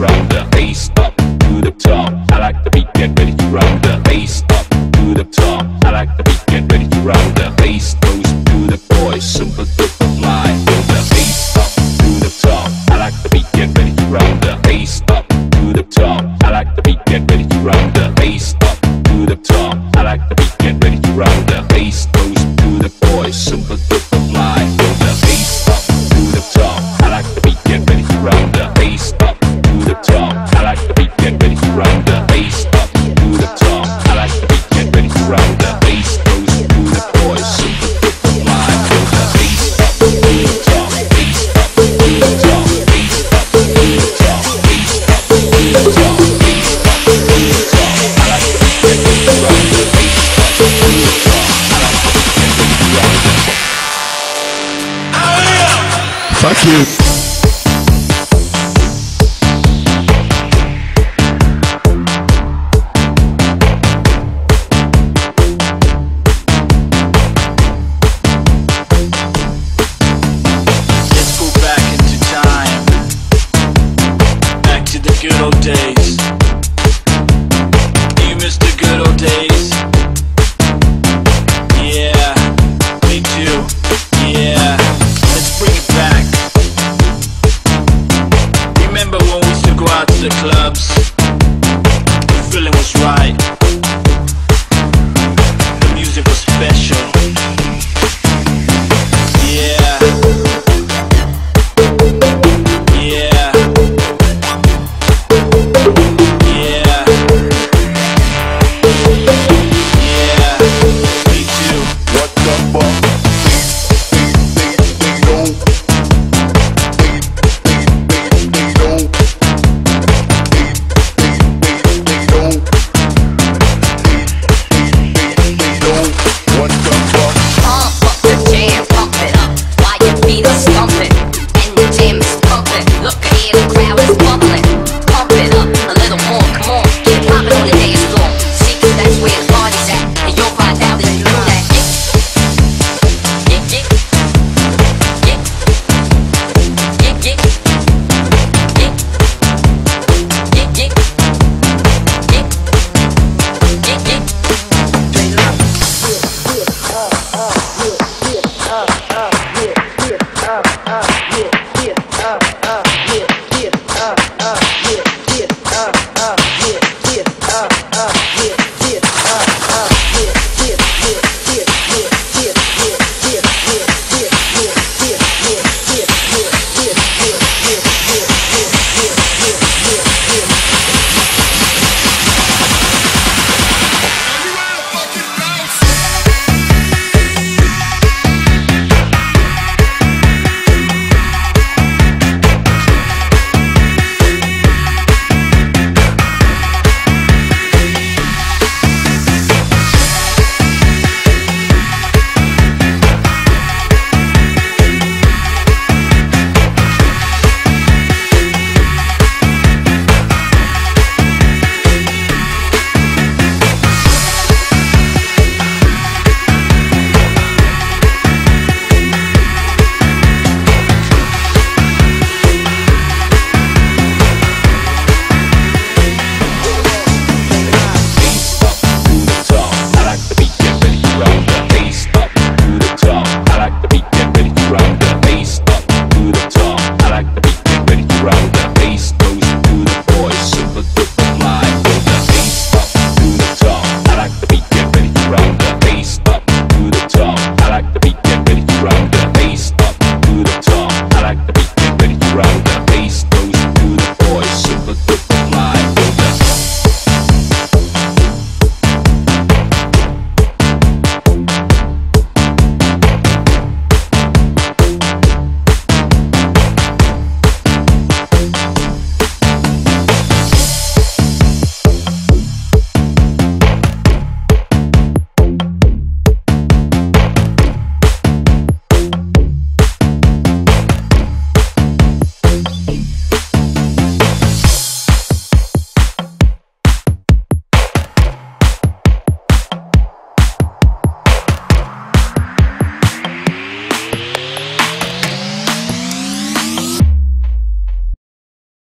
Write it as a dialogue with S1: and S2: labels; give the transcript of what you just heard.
S1: round the bass up to the top. I like the beat, get ready to round the bass up to the top. I like the beat, get ready to round the bass goes to the boys, super duper fly. The bass up to the top. I like the beat, get ready to round the bass up to the top. I like the beat, get ready to round the bass up to the top. I like the beat, get ready to round the bass goes to the boys, super duper fly. The bass up to the top. I like the beat, get ready to round the bass up to the top. I like the beat, get ready to round the bass up to the top. I like the beat, get ready to round the bass goes to the boys, super duper fly. The bass up to the top, bass up to the top, bass up to the top, bass up to the top, bass up to the top. I like the beat, get ready to round the bass up to the top. I like the beat, get ready to round the.
S2: Fuck you.
S3: Let's go back into time, back to the good old days. You miss the good old days? Yeah, me too. Yeah, let's bring it back. Remember when we used to go out to the clubs?